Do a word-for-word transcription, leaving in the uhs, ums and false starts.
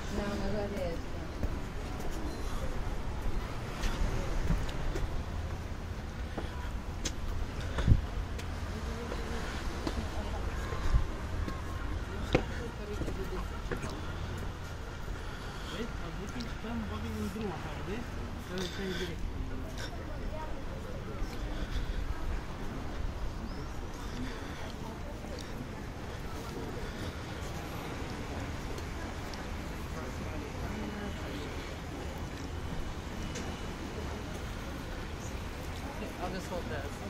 No, magari riesco. Stăm un pic în drum afară, vezi? Să stai direct. I'll just hold this.